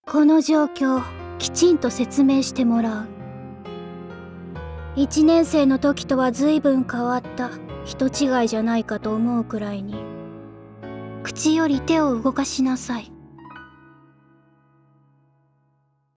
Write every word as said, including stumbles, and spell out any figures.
この状況きちんと説明してもらう。いちねん生の時とは随分変わった人違いじゃないかと思うくらいに。口より手を動かしなさい。